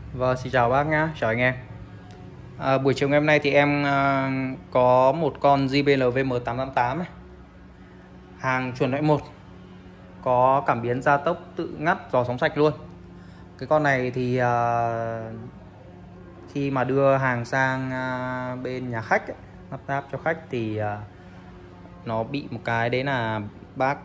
Vâng, xin chào bác nhá, chào anh em. Buổi chiều ngày hôm nay thì em có một con JBL VM888 này. Hàng chuẩn loại 1, có cảm biến gia tốc tự ngắt giò sóng sạch luôn. Cái con này thì khi mà đưa hàng sang bên nhà khách ấy, lắp ráp cho khách thì nó bị một cái đấy là bác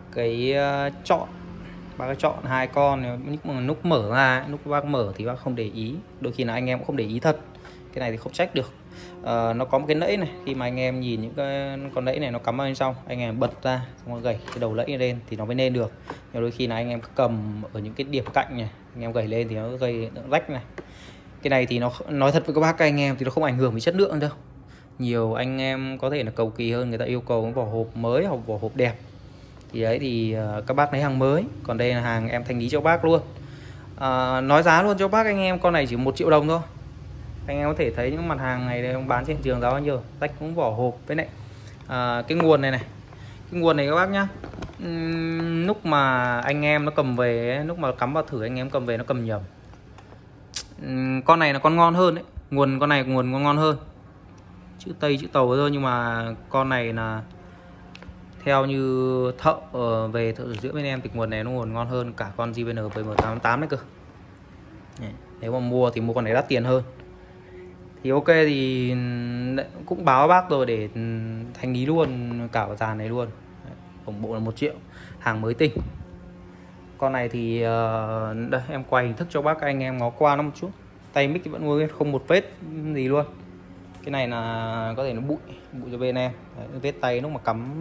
chọn hai con, nhưng mà lúc mở ra, lúc bác mở thì bác không để ý, đôi khi là anh em cũng không để ý thật. Cái này thì không trách được. Nó có một cái lẫy này, khi mà anh em nhìn những cái con lẫy này nó cắm vào bên trong, anh em bật ra xong rồi gẩy cái đầu lẫy lên thì nó mới lên được. Nhưng đôi khi là anh em cầm ở những cái điểm cạnh này, anh em gẩy lên thì nó gây rách này. Cái này thì nó nói thật với các anh em thì nó không ảnh hưởng với chất lượng đâu. Nhiều anh em có thể là cầu kỳ hơn, người ta yêu cầu vỏ hộp mới hoặc vỏ hộp đẹp thì đấy thì các bác lấy hàng mới, còn đây là hàng em thanh lý cho bác luôn. Nói giá luôn cho bác anh em, con này chỉ 1 triệu đồng thôi. Anh em có thể thấy những mặt hàng này đây, bán trên thị trường giá bao nhiêu, rách cũng vỏ hộp với lại cái nguồn này cái nguồn này các bác nhá. Lúc mà anh em nó cầm về, lúc mà cắm vào thử anh em cầm về nó cầm nhầm. Con này là con ngon hơn đấy, con này ngon hơn, chữ Tây chữ Tàu thôi, nhưng mà con này là theo như thợ về thợ sửa chữa bên em thì nguồn này nó ngon hơn cả con JBL VM888 đấy cơ. Nếu mà mua thì mua con này đắt tiền hơn. Thì ok thì cũng báo bác rồi để thanh lý luôn cả dàn này luôn. Tổng bộ là 1 triệu, hàng mới tinh. Con này thì đây em quay hình thức cho bác anh em ngó qua nó một chút. Tay mic thì vẫn nguyên, không một vết gì luôn. Cái này là có thể nó bụi cho bên em. Đấy, vết tay lúc mà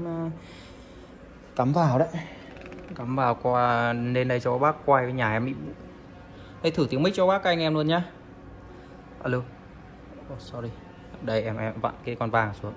cắm vào đấy, cắm vào qua lên đây cho bác quay cái nhà em bị bụi. Đây thử tiếng mic cho bác anh em luôn nhá. Alo. Sorry. Đây em vặn cái con vàng xuống.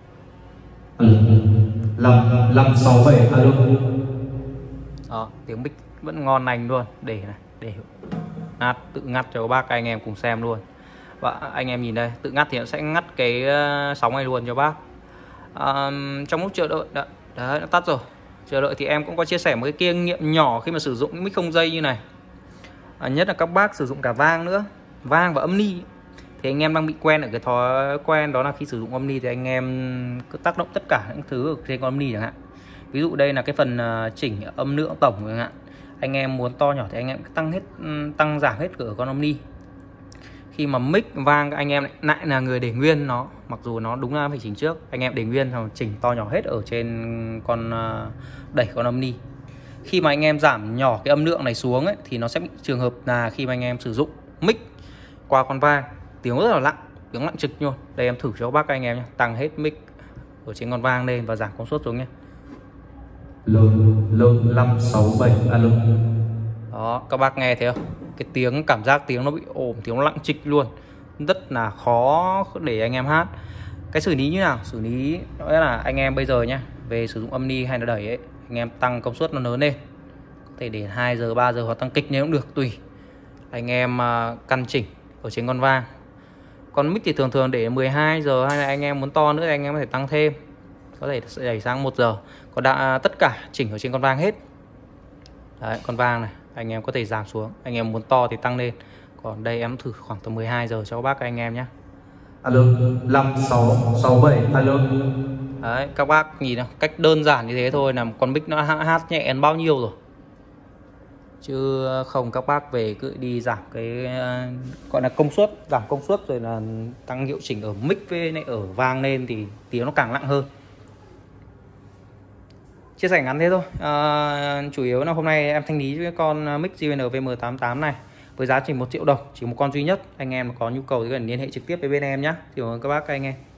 567 alo. Đó, tiếng mic vẫn ngon lành luôn. Để tự ngắt cho bác anh em cùng xem luôn. Và anh em nhìn đây, tự ngắt thì nó sẽ ngắt cái sóng này luôn cho bác. Trong lúc chờ đợi đấy, nó tắt rồi. Chờ đợi thì em cũng có chia sẻ một cái kinh nghiệm nhỏ khi mà sử dụng mic không dây như này. Nhất là các bác sử dụng cả vang nữa, vang và âm ni, thì anh em đang bị quen ở cái thói quen đó là khi sử dụng âm ni thì anh em cứ tác động tất cả những thứ ở trên con âm ni chẳng hạn. Ví dụ đây là cái phần chỉnh âm lượng tổng chẳng hạn, anh em muốn to nhỏ thì anh em tăng giảm hết ở con âm ni. Khi mà mic vang anh em lại là người để nguyên nó, mặc dù nó đúng là phải chỉnh trước, anh em để nguyên rồi chỉnh to nhỏ hết ở trên con đẩy con âm ni. Khi mà anh em giảm nhỏ cái âm lượng này xuống ấy, thì nó sẽ bị trường hợp là khi mà anh em sử dụng mic qua con vang, tiếng rất là lặng, tiếng lặng trực luôn. Đây em thử cho bác anh em nhé, tăng hết mic ở trên con vang lên và giảm công suất xuống nhé. Lô 567 alo. Đó, các bác nghe thấy không? Cái tiếng, cảm giác tiếng nó bị ồm, tiếng nó lặng trịch luôn, rất là khó để anh em hát. Cái xử lý như nào? Xử lý đó là anh em bây giờ nhá, về sử dụng âm ni hay là đẩy ấy, anh em tăng công suất nó lớn lên, có thể để 2 giờ 3 giờ hoặc tăng kịch nếu cũng được, tùy anh em căn chỉnh ở trên con vang. Con mic thì thường để 12 giờ, hay là anh em muốn to nữa thì anh em có thể tăng thêm, có thể đẩy sang 1 giờ. Còn tất cả chỉnh ở trên con vang hết. Đấy, con vang này anh em có thể giảm xuống, anh em muốn to thì tăng lên. Còn đây em thử khoảng tầm 12 giờ cho các bác anh em nhé. Alo 5667 alo. Đấy, các bác nhìn nào, cách đơn giản như thế thôi là con mic nó hát nhẹ hơn bao nhiêu rồi. Chứ không các bác về cứ đi giảm cái gọi là công suất, giảm công suất rồi là tăng hiệu chỉnh ở mic với lại ở vang lên thì tiếng nó càng nặng hơn. Chia sẻ ngắn thế thôi. Chủ yếu là hôm nay em thanh lý cái con mic JBL VM88 này với giá chỉ 1 triệu đồng, chỉ một con duy nhất. Anh em có nhu cầu thì cần liên hệ trực tiếp với bên em nhé. Cảm ơn các bác anh em.